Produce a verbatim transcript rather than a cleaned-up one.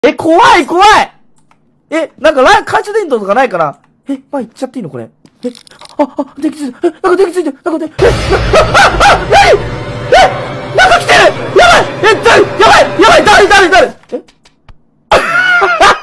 え、怖い怖いえ、なんかライ、懐中電灯とかないかな。え、まあ、行っちゃっていいのこれ。え、あ、あ、電気ついてる。え、なんか電気ついてる。なんかで、え、な、あ、あ、なにえ、なんか来てるやばいえ、だ、やばいやばい誰誰誰え